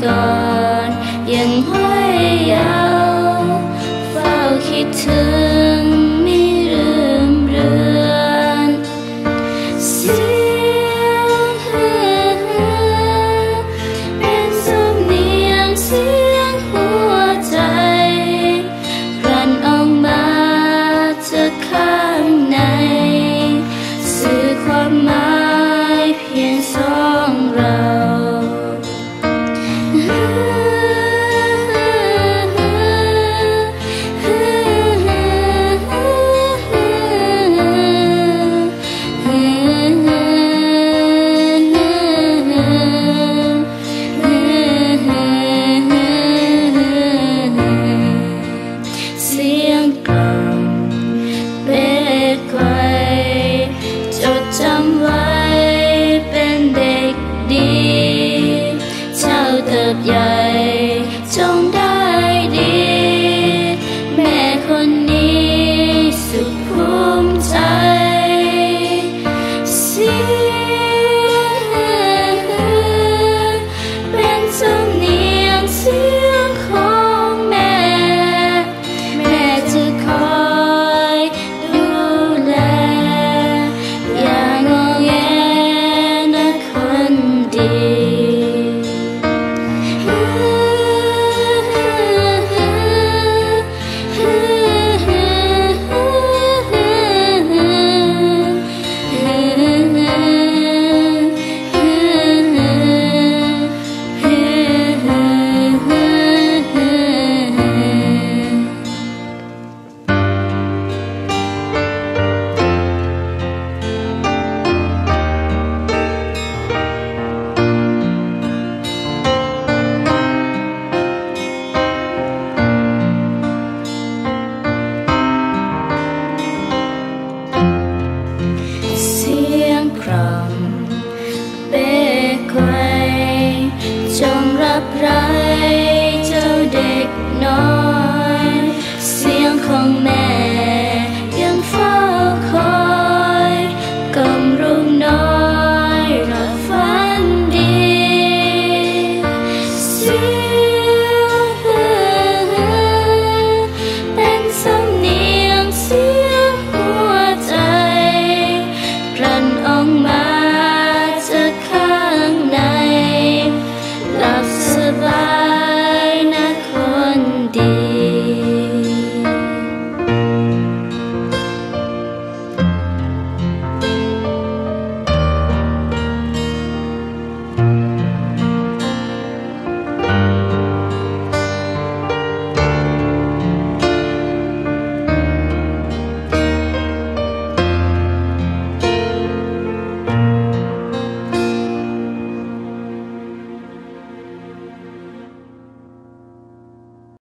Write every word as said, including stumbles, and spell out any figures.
ก่อนยังห้อยยาวเฝ้าคิดถึงไม่ลืมเรือนเสียงฮือเป็นสำเนียงเสียงหัวใจกลั่นออกมาจากข้างในสื่อความหมายเพียงสองเราเสียงกล่อมเบกไว้จดจำไว้เป็นเด็กดีเจ้าเติบใหญ่จงได้ดีแม่คนนี้สุขภูมิใจเสียงเป็นสำเนียงเสียงของแม่แม่จะคอยดูแลอย่างงอแงนะคนดีเสียงกล่อมเบกไว้จงรับไร้เจ้าเด็กน้อย